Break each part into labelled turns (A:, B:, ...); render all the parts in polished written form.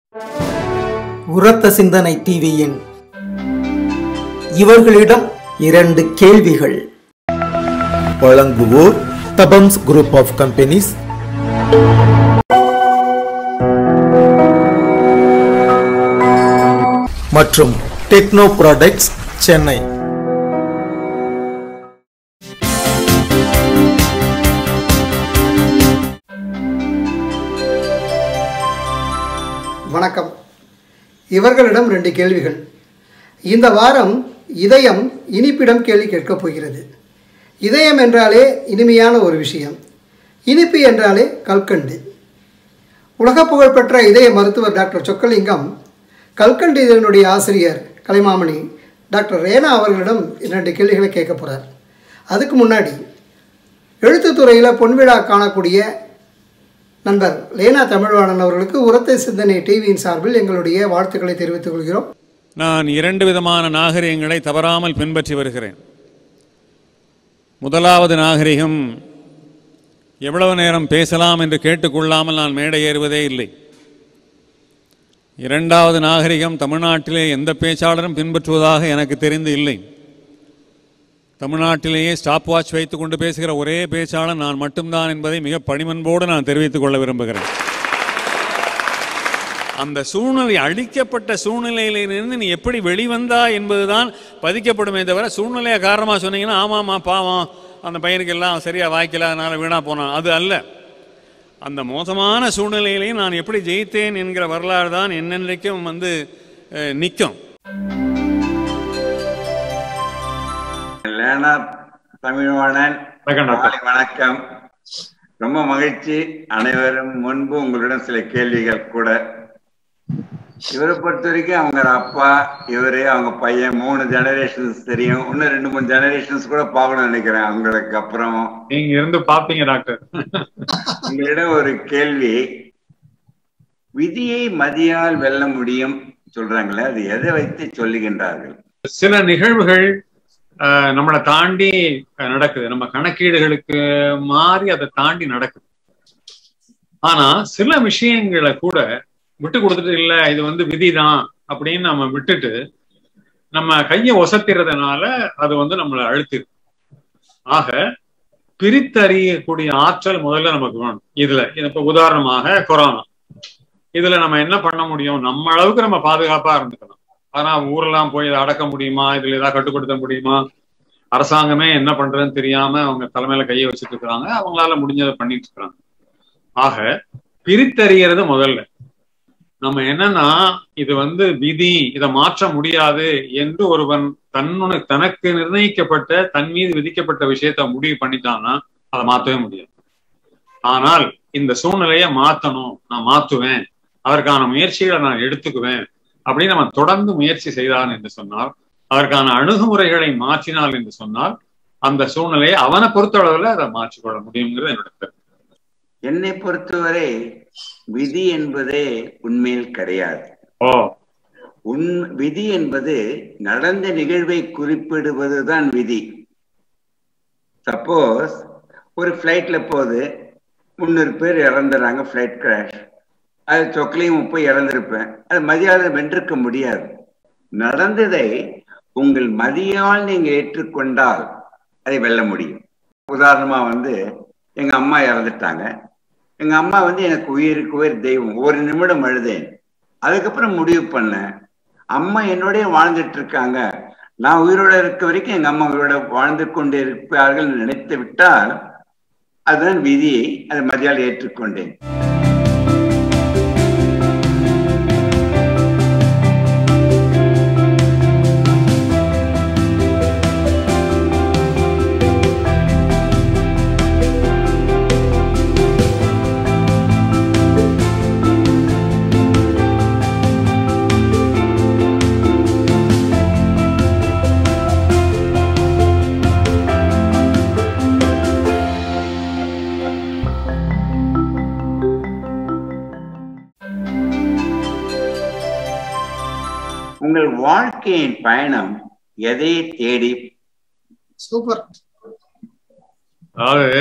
A: உரத்த சிந்தனை டிவியின் இவர்களிடம் 2 கேள்விகள். வழங்குவோர் தபம்ஸ் குரூப் ஆஃப் கம்பெனிஸ், மற்றும் டெக்னோ ப்ராடக்ட்ஸ் சென்னை.
B: வணக்கம். இவர்களிடம் 2 கேள்விகள். இந்த வாரம் இதயம் இனிப்பிடம் கேள்வி கேட்கப் போகிறது. இதயம் என்றாலே இனிமையான ஒரு விஷயம், இனிப்பு என்றாலே கல்கண்டு. உலக புகழ்பெற்ற இதய மருத்துவர் டாக்டர் சொக்கலிங்கம் கல்கண்டு இதனுடைய ஆசிரியர் கலைமாமணி டாக்டர் ரேனா அவர்களிடம் 2 கேள்விகளை கேட்க போகிறார். அதுக்கு முன்னாடி எழுத்துத்துறையில் பொன்விழா காணக்கூடிய நண்பர் லேனா தமிழ்வாணன் அவர்களுக்கு உரத்த சிந்தனை டிவியின் சார்பில் எங்களுடைய வாழ்த்துக்களை தெரிவித்துக் கொள்கிறோம்.
C: நான் 2 விதமான நாகரிகங்களை தவறாமல் பின்பற்றி வருகிறேன். முதலாவது நாகரிகம், எவ்வளவு நேரம் பேசலாம் என்று கேட்டுக்கொள்ளாமல் நான் மேடை ஏறுவதே இல்லை. 2வது நாகரிகம், தமிழ்நாட்டிலே எந்த பேச்சாளரும் பின்பற்றுவதாக எனக்கு தெரிந்து இல்லை. தமிழ்நாட்டிலேயே ஸ்டாப் வாட்ச் வைத்துக் கொண்டு பேசுகிற ஒரே பேச்சாளர் நான் மட்டும்தான் என்பதை மிக பணிமன்போடு நான் தெரிவித்துக் கொள்ள விரும்புகிறேன். அந்த சூழ்நிலை, அழிக்கப்பட்ட சூழ்நிலையிலிருந்து நீ எப்படி வெளிவந்தா என்பதுதான் பதிக்கப்படும். தவிர சூழ்நிலையை காரணமாக சொன்னீங்கன்னா ஆமாம்மா பாவம் அந்த பையனுக்கு எல்லாம் சரியாக வாய்க்கல அதனால் வீணாக போனான், அது அல்ல. அந்த மோசமான சூழ்நிலையிலையும் நான் எப்படி ஜெயித்தேன் என்கிற வரலாறு தான் என்னென்றைக்கும் நிற்கும்.
D: லேனா தமிழ்வாணன், வணக்கம். ரொம்ப மகிழ்ச்சி. அனைவரும் முன்பு உங்களிடம் சில கேள்விகள் கூட. இவரை பொறுத்த வரைக்கும் அவங்க அப்பா, இவரு, அவங்க பையன் 3 ஜெனரேஷன்ஸ் தெரியும். இன்னும் 2-3 ஜெனரேஷன்ஸ் கூட பார்க்கணும்னு நினைக்கிறேன். அவங்களுக்கு அப்புறம்
C: நீங்க இருந்து பாப்பீங்க டாக்டர்.
D: உங்களிடம் ஒரு கேள்வி. விதியை மதியால் வெல்ல முடியும் சொல்றாங்களே, அது எதை வைத்து சொல்லுகின்றார்கள்?
E: சில நிகழ்வுகள் நம்மளை தாண்டி நடக்குது, நம்ம கணக்கீடுகளுக்கு மாறி அதை தாண்டி நடக்குது. ஆனா சில விஷயங்களை கூட விட்டு கொடுத்துட்டு இல்ல இது விதிதான் அப்படின்னு நம்ம விட்டுட்டு நம்ம கையை ஒசத்திறதுனால அது நம்மளை அழுத்திரு. ஆக பிரித்தறியக்கூடிய ஆற்றல் முதல்ல நமக்கு வேணும். இதுல இப்ப உதாரணமாக கொரோனா, இதுல நம்ம என்ன பண்ண முடியும்? நம்ம அளவுக்கு நம்ம பாதுகாப்பா இருந்துக்கலாம். ஆனா ஊரெல்லாம் போய் இதை அடக்க முடியுமா? இதுல ஏதாவது கட்டுப்படுத்த முடியுமா? அரசாங்கமே என்ன பண்றதுன்னு தெரியாம அவங்க தலைமையில கையை வச்சுட்டு இருக்கிறாங்க. அவங்களால முடிஞ்சதை பண்ணிட்டு இருக்கிறாங்க. ஆக பிரித்தறிகிறது முதல்ல. நம்ம என்னன்னா இது விதி, இதை மாற்ற முடியாது என்று ஒருவன் தனக்கு நிர்ணயிக்கப்பட்ட, தன் மீது விதிக்கப்பட்ட விஷயத்த முடிவு பண்ணிட்டான்னா அதை மாற்றவே முடியாது. ஆனால் இந்த சூழ்நிலையை மாற்றணும், நான் மாற்றுவேன், அதற்கான முயற்சிகளை நான் எடுத்துக்குவேன் அப்படின்னு நம்ம தொடர்ந்து முயற்சி செய்தான் என்று சொன்னால், அதற்கான அணுகுமுறைகளை மாற்றினால் என்று சொன்னால், அந்த சூழ்நிலையை அவனை பொறுத்தளவுல அதை மாற்றிக்கொள்ள முடியுங்கிறது என்னோட கருத்து.
D: என்னை பொறுத்தவரை விதி என்பதே உண்மையில் கிடையாது. விதி என்பது நடந்த நிகழ்வை குறிப்பிடுவதுதான் விதி. சப்போஸ் ஒரு பிளைட்ல போகுது, 300 பேர் இறந்துறாங்க, பிளைட் கிராஷ். அது சொக்கலையும் போய் இறந்திருப்பேன், அது மதியால் வென்றிருக்க முடியாது. நடந்ததை உங்கள் மதியால் நீங்க ஏற்றுக்கொண்டால் அதை வெல்ல முடியும். உதாரணமா எங்க அம்மா இறந்துட்டாங்க. எங்க அம்மா எனக்கு உயிருக்கு உயிர் தெய்வம். ஒரு நிமிடம் அழுதேன். அதுக்கப்புறம் முடிவு பண்ணேன், அம்மா என்னோடய வாழ்ந்துட்டு இருக்காங்க, நான் உயிரோட இருக்க வரைக்கும் எங்க அம்மா உயிரோட வாழ்ந்து கொண்டு இருப்பார்கள் நினைத்து விட்டால் அதுதான் விதியை, அதை மதியால் ஏற்றுக்கொண்டேன். உங்கள் வாழ்க்கையின் பயணம் எதை தேடி?
B: சூப்பர்.
E: அதாவது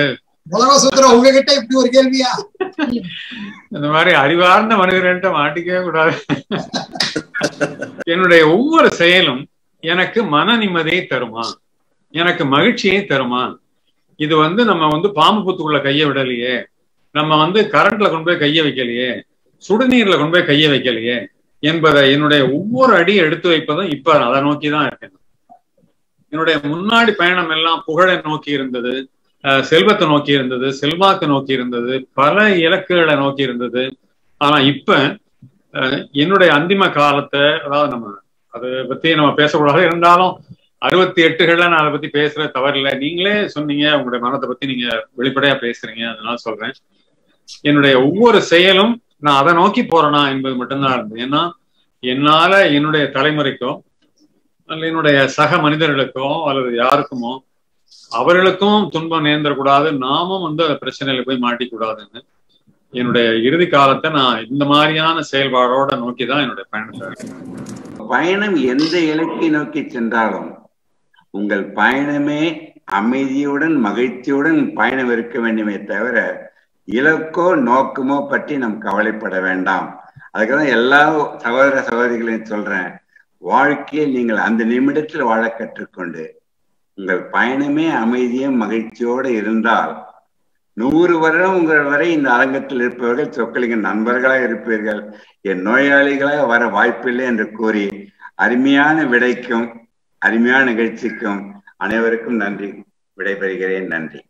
F: உலகசூத்திரம் உங்ககிட்ட இப்படி ஒரு கேள்வியா?
E: இந்த மாதிரி அறிவார்ந்த மனிதர்கள்ட்ட மாட்டிக்கவே கூடாது. என்னுடைய ஒவ்வொரு செயலும் எனக்கு மன நிம்மதியை தருமா, எனக்கு மகிழ்ச்சியை தருமா? இது நம்ம பாம்பு புத்துக்குள்ள கைய விடலையே, நம்ம கரண்ட்ல கொண்டு போய் கைய வைக்கலையே, சுடுநீர்ல கொண்டு போய் கைய வைக்கலையே என்பதை என்னுடைய ஒவ்வொரு அடி எடுத்து வைப்பதும் இப்ப அதை நோக்கிதான் இருக்கேன். என்னுடைய முன்னாடி பயணம் எல்லாம் புகழை நோக்கி இருந்தது, செல்வத்தை நோக்கி இருந்தது, செல்வாக்கு நோக்கி இருந்தது, பல இலக்குகளை நோக்கி இருந்தது. ஆனா இப்ப என்னுடைய அந்திம காலத்தை, அதாவது நம்ம அதை பத்தி நம்ம பேசக்கூடாது, இருந்தாலும் 68கள்ல நான் அதை பத்தி பேசுற தவறில்லை. நீங்களே சொன்னீங்க உங்களுடைய மனத்தை பத்தி நீங்க வெளிப்படையா பேசுறீங்க, அதனால சொல்றேன். என்னுடைய ஒவ்வொரு செயலும் நான் அதை நோக்கி போறேனா என்பது மட்டும்தான் இருந்தது. ஏன்னா என்னால என்னுடைய தலைமுறைக்கோ அல்ல என்னுடைய சக மனிதர்களுக்கோ அல்லது யாருக்குமோ அவர்களுக்கும் துன்பம் நேர்ந்துடக்கூடாது, நாமும் அந்த பிரச்சனையில போய் மாட்டிக்கூடாதுன்னு என்னுடைய இறுதி காலத்தை நான் இந்த மாதிரியான செயல்பாடோட நோக்கிதான் என்னுடைய
D: பயணம் எந்த இலக்கை நோக்கி சென்றாலும் உங்கள் பயணமே அமைதியுடன் மகிழ்ச்சியுடன் பயணம் இருக்க வேண்டுமே தவிர இலக்கோ நோக்கமோ பற்றி நாம் கவலைப்பட வேண்டாம். அதுக்குதான் எல்லா சகோதர சகோதரிகளையும் சொல்றேன், வாழ்க்கையை நீங்கள் அந்த நிமிடத்தில் வாழ கற்றுக்கொண்டு உங்கள் பயணமே அமைதியும் மகிழ்ச்சியோடு இருந்தால் 100 வருடம் உங்கள் வரை இந்த அரங்கத்தில் இருப்பவர்கள் சொக்கலிங்க நண்பர்களாக இருப்பீர்கள், என் நோயாளிகளாக வர வாய்ப்பில்லை என்று கூறி அருமையான விடைக்கும் அருமையான நிகழ்ச்சிக்கும் அனைவருக்கும் நன்றி, விடைபெறுகிறேன். நன்றி.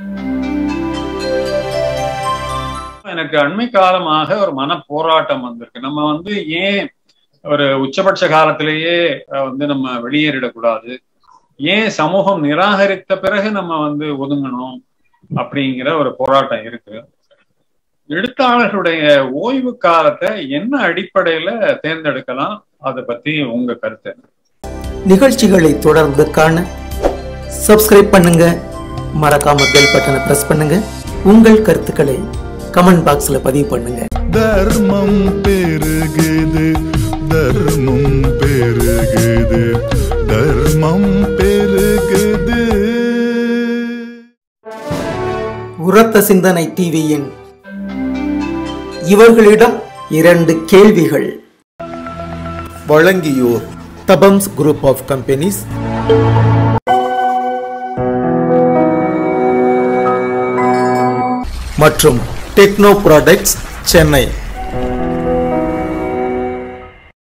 E: எனக்கு அண்மை காலமாக ஒரு மன போராட்டம் வந்திருக்கு. நம்ம ஏன் ஒரு உச்சபட்ச காலத்திலேயே நம்ம வெளியேறிடக்கூடாது, ஏன் சமூகம் நிராகரித்த பிறகு நம்ம ஒதுங்கணும் அப்படிங்கிற ஒரு போராட்டம் இருக்கு. எழுத்தாளர்களுடைய ஓய்வு காலத்தை என்ன அடிப்படையில தேர்ந்தெடுக்கலாம், அதை பத்தி உங்க கருத்து?
A: நிகழ்ச்சிகளை தொடர்ந்து காண சப்ஸ்கிரைப் பண்ணுங்க, மறக்காம பெல் பட்டனை பிரஸ் பண்ணுங்க, உங்கள் கருத்துக்களை கமெண்ட் பாக்ஸ்ல பதிவு பண்ணுங்க.
G: தர்மம் பெருகுது, தர்மம் பெருகுது, தர்மம் பெருகுது.
A: உரத்த சிந்தனை டிவியின் இவர்களிடம் 2 கேள்விகள் வழங்கியோர் தபம்ஸ் குரூப் ஆஃப் கம்பெனிஸ், மற்றும் டெக்னோ ப்ராடக்ட்ஸ் சென்னை.